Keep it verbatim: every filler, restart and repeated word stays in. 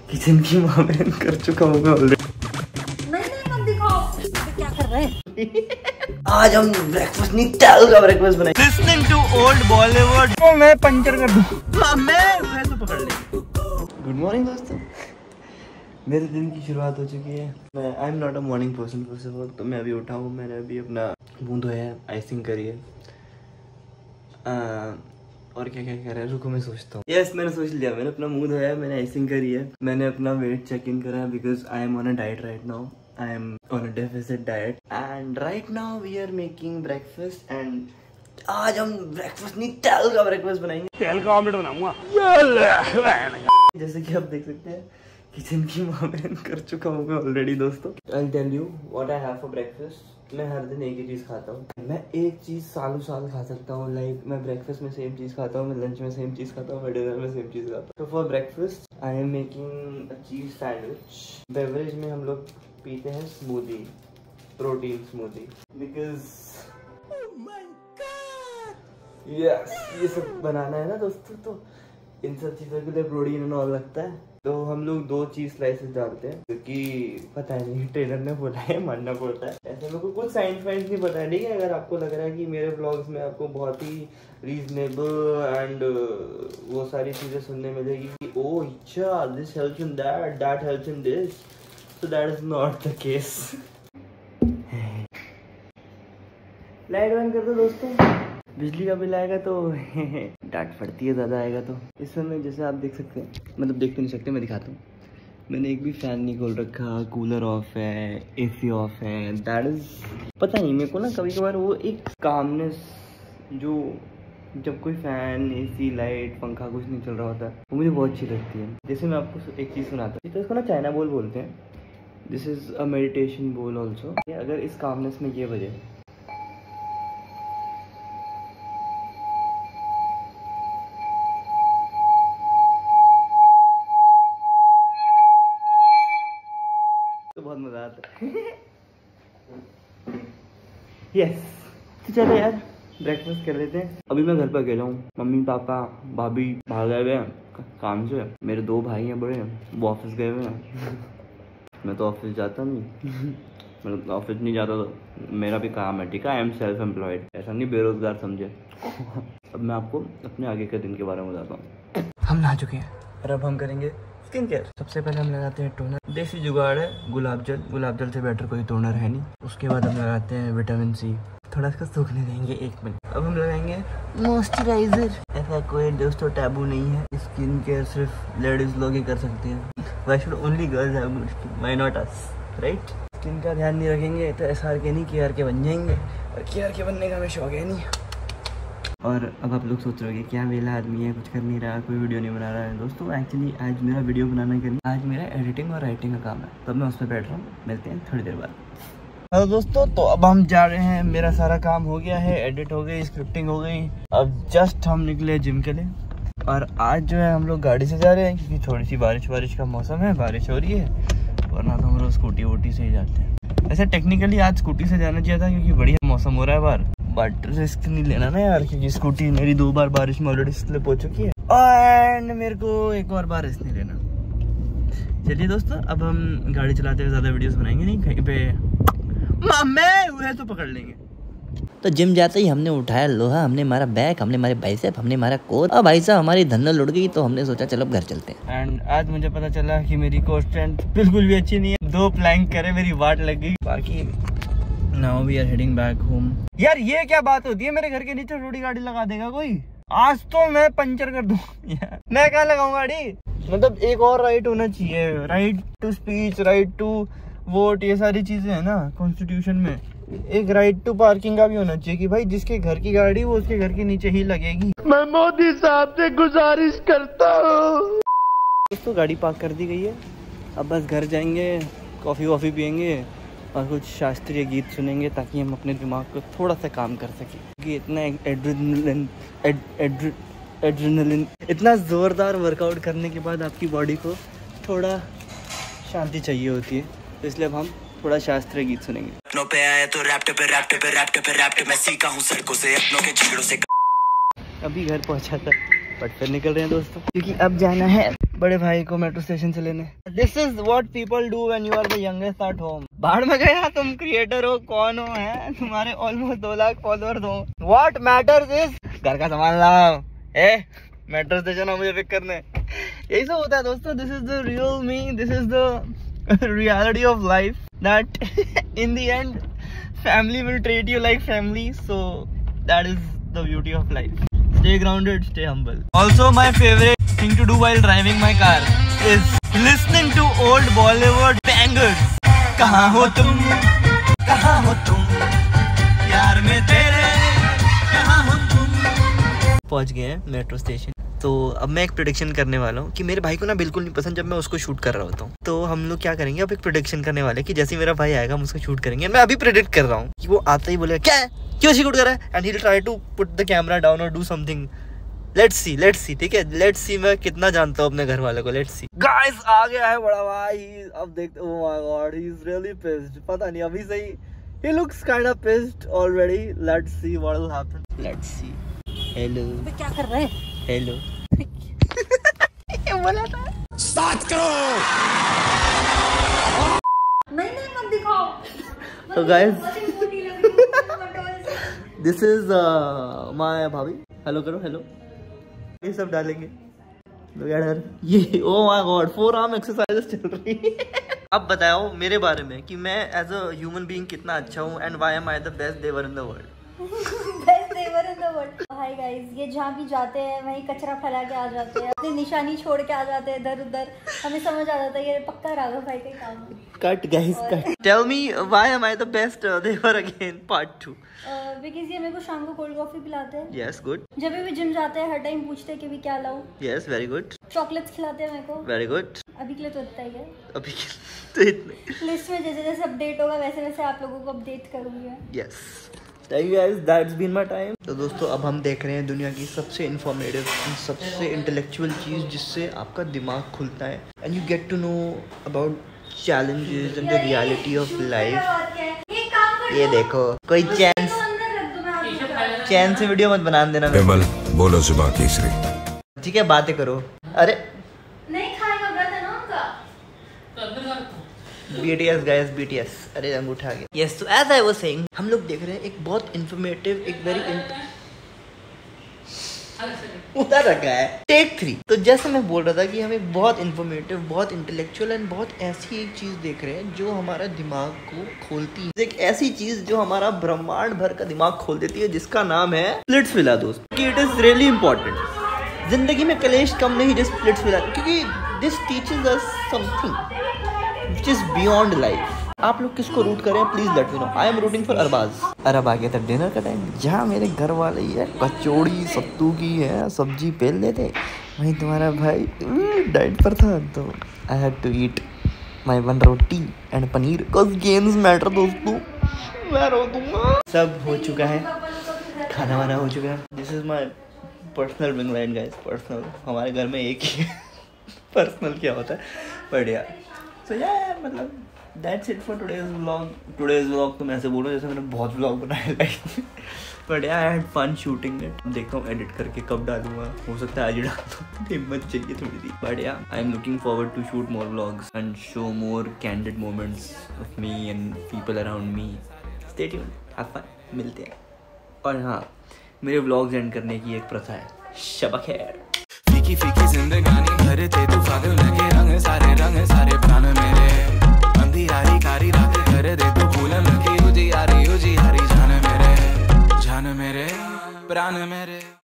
Kitchen की मामले कर चुका हूँ मैं ऑलरेडी। नहीं नहीं मत दिखाओ, क्या कर रहे हैं। आज हम ब्रेकफास्ट नहीं टैल का ब्रेकफास्ट बनाएंगे। लिसनिंग टू ओल्ड बॉलीवुड को मैं पंचर कर दूं। मैं मैं तो पकड़ ले। गुड मॉर्निंग दोस्तों, मेरे दिन की शुरुआत हो चुकी है। मैं I am not a morning person first of all, तो मैं अभी उठा हूँ। मैंने अभी अपना मुंह धोया है, आइसिंग करी है, और क्या क्या कह रहा है, रुको मैं सोचता हूँ। यस yes, मैंने सोच लिया। मैंने अपना मुंह धोया है, मैंने आइसिंग करी है, मैंने अपना वेट चेक इन करा है because I am on a diet right now. I am on a deficit diet and right now we are making breakfast. And आज हम ब्रेकफास्ट नहीं तेल का ब्रेकफास्ट बनाएंगे। तेल का ऑमलेट बनाऊंगा। जैसे कि आप देख सकते हैं किचन की मामले कर चुका हूँ मैं ऑलरेडी दोस्तों। I tell you what I have for breakfast. मैं हर दिन एक ही चीज खाता हूँ। मैं एक चीज सालों साल खा सकता हूँ। लाइक मैं ब्रेकफास्ट में सेम चीज खाता हूँ, मैं लंच में सेम चीज खाता हूँ, मैं डिनर में सेम चीज खाता हूँ। तो for breakfast I am making a cheese sandwich. Beverage में हम लोग पीते हैं smoothie, protein smoothie, because yes ये सब बनाना है ना दोस्तों, तो इन सब चीज़ों के लिए प्रोटीन एंड ऑल लगता है। तो हम लोग दो चीज स्लाइसेस डालते हैं क्योंकि पता नहीं ट्रेनर ने बोला है, मानना पड़ता है। ऐसे मेरे को कुछ साइंस वाइंस नहीं पता है, ठीक है। अगर आपको लग रहा है कि मेरे ब्लॉग्स में आपको बहुत ही रीजनेबल एंड वो सारी चीजें सुनने मिलेगी कि ओ अच्छा this helps in that, that helps in this, so that is not the case. Light बंद कर दो दोस्तों, बिजली का बिल आएगा तो डांट पड़ती है, ज़्यादा आएगा तो। इस समय जैसे आप देख सकते हैं, मतलब देख तो नहीं सकते, मैं दिखाता हूँ। मैंने एक भी फ़ैन नहीं खोल रखा, कूलर ऑफ है, एसी ऑफ है। दैट इज़ पता नहीं मेरे को ना, कभी कभार वो एक कामनेस जो जब कोई फ़ैन, एसी, लाइट, पंखा कुछ नहीं चल रहा होता, वो मुझे बहुत अच्छी लगती है। जैसे मैं आपको एक चीज़ सुनाता हूँ, तो इसको ना चाइना बोल बोलते हैं। This is a meditation bowl also. अगर इस कामनेस में ये वजह बहुत मजा आता है। यस तो चलो यार ब्रेकफास्ट कर लेते हैं। अभी मैं घर पर अकेला हूँ, मम्मी पापा भाभी भाग गए हुए हैं काम से। मेरे दो भाई हैं बड़े, वो ऑफिस गए हुए हैं। मैं तो ऑफिस जाता नहीं, मतलब ऑफिस नहीं जाता तो मेरा भी काम है, ठीक है। आई एम सेल्फ एम्प्लॉयड, ऐसा नहीं बेरोजगार समझे। अब मैं आपको अपने आगे के दिन के बारे में बताता हूँ। हम नहा चुके हैं और अब हम करेंगे स्किन केयर। सबसे पहले हम लगाते हैं टोनर, देसी जुगाड़ है गुलाब जल। गुलाब जल से बेटर कोई टोनर है नहीं। उसके बाद हम लगाते हैं विटामिन सी, थोड़ा इसका सूखने देंगे एक मिनट। अब हम लगाएंगे मॉइस्चराइजर। ऐसा कोई दोस्तों टैबू नहीं है, स्किन केयर सिर्फ लेडीज लोग ही कर सकते हैं। Why should only girls have good skin, why not us, right. Skin का ध्यान नहीं रखेंगे तो एस आर के नहीं के आर के बन जाएंगे, और के आर के बनने का हमें शौक है नहीं। और अब आप लोग सोच रहे हो क्या वेला आदमी है, कुछ कर नहीं रहा, कोई वीडियो नहीं बना रहा है। दोस्तों एक्चुअली आज मेरा वीडियो बनाना के लिए आज मेरा एडिटिंग और राइटिंग का काम है, तब मैं उस पर बैठ रहा हूँ। मिलते हैं थोड़ी देर बाद। हेलो दोस्तों, तो अब हम जा रहे हैं। मेरा सारा काम हो गया है, एडिट हो गई, स्क्रिप्टिंग हो गई। अब जस्ट हम निकले जिम के लिए, और आज जो है हम लोग गाड़ी से जा रहे हैं क्योंकि थोड़ी सी बारिश बारिश का मौसम है, बारिश हो रही है, वरना तो हम लोग स्कूटी वूटी से ही जाते हैं। ऐसे टेक्निकली आज स्कूटी से जाना चाहिए था क्योंकि बढ़िया मौसम हो रहा है बाहर, बट रिस्क नहीं लेना ना यार, क्योंकि स्कूटी मेरी दो बार बारिश में ऑलरेडी स्लिप हो चुकी है, एंड मेरे को एक और बार रिस्क नहीं लेना। चलिए दोस्तों, अब हम गाड़ी चलाते हुए ज़्यादा वीडियोस बनाएंगे नहीं, कहीं पे मैं हुए तो पकड़ लेंगे। तो जिम जाते ही हमने उठाया लोहा, हमने मारा बैक, हमने मारे बाइसेप, हमने मारा कोर, और भाई साहब हमारी धन्ना लुट गई, तो हमने सोचा चलो अब घर चलते हैं। एंड आज मुझे पता चला कि मेरी कोर स्ट्रेंथ बिल्कुल भी अच्छी नहीं है। दो प्लैंक करे मेरी वाट लग गई। बाकी now we are heading back home. यार ये क्या बात होती है, मेरे घर के नीचे रोडी गाड़ी लगा देगा कोई? आज तो मैं पंचर कर दूं। मैं कहाँ लगाऊं गाड़ी? मतलब एक और राइट होना चाहिए, right to speech, right to vote, ये सारी चीजें है ना कॉन्स्टिट्यूशन में। एक राइट टू पार्किंग का भी होना चाहिए कि भाई जिसके घर की गाड़ी वो उसके घर के नीचे ही लगेगी। मैं मोदी साहब से गुजारिश करता हूँ। दोस्तों गाड़ी पार्क कर दी गई है, अब बस घर जाएंगे, कॉफी वॉफी पियेंगे और कुछ शास्त्रीय गीत सुनेंगे ताकि हम अपने दिमाग को थोड़ा सा काम कर सकें। क्योंकि इतना एड्रेनलिन एड, एड्र, एड्रेनलिन इतना ज़ोरदार वर्कआउट करने के बाद आपकी बॉडी को थोड़ा शांति चाहिए होती है, तो इसलिए अब हम थोड़ा शास्त्रीय गीत सुनेंगे। अपनों पे आए तो रैप्ट पे रैप्ट पे रैप्ट पे रैप्ट मैं सीखा हूँ सड़कों से, अपनों के झगड़ों से। अभी घर पहुँचा था बट फिर निकल रहे हैं दोस्तों, क्योंकि अब जाना है बड़े भाई को मेट्रो स्टेशन से लेने। This is what people do when you are the youngest at home. बाहर में गया, तुम क्रिएटर हो, कौन हो, है तुम्हारे ऑलमोस्ट दो लाख फॉलोअर्स हो। व्हाट मैटर्स इज घर का सामान लाओ, ए मेट्रो स्टेशन हो मुझे पिक करने। यही सब होता है दोस्तों। This is the real me, this is the reality of life, that in the end family will treat you like family, so that is the beauty of life. Stay grounded, stay humble. Also, my favorite thing to do while driving my car is listening to old Bollywood bangers. कहाँ हो तुम, कहाँ हो तुम, यार में तेरे, कहाँ हो तुम। पहुंच गए हैं मेट्रो स्टेशन। तो अब मैं एक प्रेडिक्शन करने वाला हूँ कि मेरे भाई को ना बिल्कुल नहीं पसंद जब मैं उसको शूट कर रहा होता हूँ। तो हम लोग क्या करेंगे, अब एक प्रेडिक्शन करने वाले कि जैसे मेरा भाई आएगा हम उसको शूट करेंगे। मैं अभी प्रेडिक्ट कर रहा हूँ कि वो आता ही बोलेगा क्या है, क्यों शूट कर रहा है, and he will try to put the camera down और do something. Let's see, let's see, ठीक है, लेट्स सी मैं कितना जानता हूँ अपने घर वाले को। Let's see. गाइस आ गया है बड़ा भाई। अब देखते, oh my god, he is really pissed. पता नहीं अभी से ही he looks kind of pissed already. Let's see what will happen. Let's see. Hello, क्या कर रहे हैं? हेलो बोला था स्टार्ट करो। नहीं नहीं मत दिखाओ। तो guys this is my bhabhi. Hello करो, हेलो। ये सब डालेंगे तो यार ये, oh my god, forearm exercises चल रही है। अब बताओ मेरे बारे में कि मैं एज अ ह्यूमन बीइंग कितना अच्छा हूँ, and why am I the best devar in the world. Best devar in the world. Hi guys, ये जहाँ भी जाते हैं वहीं कचरा फैला के आ जाते हैं, अपनी निशानी छोड़ के आ जाते हैं इधर उधर। हमें समझ आ जाता है ये पक्का राघव भाई का काम है। Cut guys, cut. Tell me why am I the best devar again, part two. Because ये मेरे को शाम को कोल्ड कॉफी पिलाते हैं। Yes, good. जब भी जिम जाते हैं हर टाइम पूछते हैं कि भी क्या लाऊं। Yes, very good. चॉकलेट्स खिलाते हैं मेरे को। Very good. अभी के लिए तो इतना ही है। अभी तो इतने। लिस्ट में जैसे जैसे अपडेट होगा वैसे वैसे आप लोगों को अपडेट करूंगी। Yes, thank you guys, that's been my time. तो दोस्तों अब हम देख रहे हैं दुनिया की सबसे इंफॉर्मेटिव, सबसे इंटेलेक्चुअल चीज़ जिससे आपका दिमाग खुलता है, and you get to know about challenges and the reality of life. ये देखो, कोई चैन चैन से वीडियो मत बना देना। विमल बोलो सुबह तीसरी। ठीक है, बातें करो। अरे नहीं खाएगा, व्रत है ना उनका। B T S guys, B T S। अरे रंग उठा गया। यस, तो एज आई वाज सेइंग, हम लोग देख रहे हैं एक बहुत इंफॉर्मेटिव, एक वेरी उधर रखा है टेक थ्री। तो जैसे मैं बोल रहा था कि हम एक बहुत इंफॉर्मेटिव, बहुत इंटेलेक्चुअल एंड बहुत ऐसी एक चीज देख रहे हैं जो हमारा दिमाग को खोलती है। एक ऐसी चीज जो हमारा ब्रह्मांड भर का दिमाग खोल देती है, जिसका नाम है स्प्लिट्सविला दोस्त। It is really important. जिंदगी में कलेश कम नहीं जिस स्प्लिट्सविला, क्योंकि this teaches us something which is beyond life। आप लोग किसको रूट करें please let me know. I am rooting for Arbaaz. अरे अब आ गया था डिनर का टाइम, जहाँ मेरे घर वाले ये कचौड़ी सत्तू की है सब्जी पेल लेते, वहीं तुम्हारा भाई डाइट पर था, तो I had to eat my one roti and paneer, because games matter दोस्तों। मैं रो दूंगा। सब हो चुका है, खाना वाना हो चुका है। This is my personal wing line guys, personal. हमारे घर में एक ही पर्सनल क्या होता है, बट यार सो so, यार yeah, मतलब that's it for today's vlog. Today's vlog तो मैं ऐसे बोलूँ जैसे मैंने बहुत व्लॉग बनाए लाइफ में, बट यार I had fun shooting it. देखता हूँ एडिट करके कब डालूंगा, हो सकता है आज ही डाल दूँ, हिम्मत चाहिए थोड़ी सी। बट यार I am looking forward to shoot more vlogs and show more candid moments of me and people around me. Stay tuned, have fun, मिलते हैं। और हाँ, मेरे व्लॉग्स एंड करने की एक प्रथा है, शब खैर। फीकी फीकी जिंदगानी भरते तूफान लगे रंग सारे रंग सारे प्राण मेरे, अंधियारी कारी रातें कर दे तू फूल लगी उजियारी उजियारी जान मेरे, जान मेरे प्राण मेरे।